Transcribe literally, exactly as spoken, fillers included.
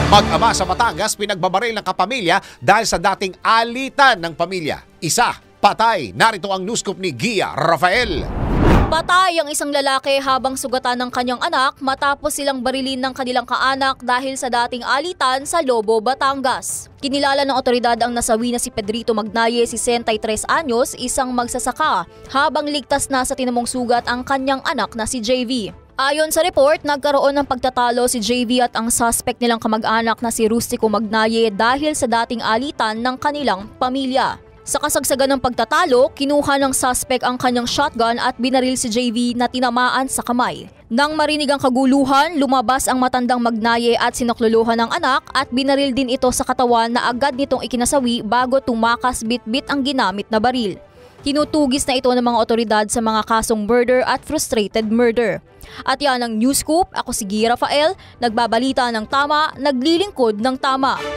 Mag-ama sa Batangas pinagbabaril ng kapamilya dahil sa dating alitan ng pamilya. Isa, patay. Narito ang news scoop ni Gia Rafael. Patay ang isang lalaki habang sugatan ng kanyang anak matapos silang barilin ng kanilang kaanak dahil sa dating alitan sa Lobo, Batangas. Kinilala ng otoridad ang nasawi na si Pedrito Magnaye, sesentaytres anyos, isang magsasaka, habang ligtas na sa tinamong sugat ang kanyang anak na si J V. Ayon sa report, nagkaroon ng pagtatalo si J V at ang suspect nilang kamag-anak na si Rustico Magnaye dahil sa dating alitan ng kanilang pamilya. Sa kasagsagan ng pagtatalo, kinuha ng suspect ang kanyang shotgun at binaril si J V na tinamaan sa kamay. Nang marinig ang kaguluhan, lumabas ang matandang Magnaye at sinakluluhan ng anak at binaril din ito sa katawan na agad nitong ikinasawi bago tumakas bit-bit ang ginamit na baril. Tinutugis na ito ng mga otoridad sa mga kasong murder at frustrated murder. At yan ang news scoop. Ako si Gia Rafael, nagbabalita ng tama, naglilingkod ng tama.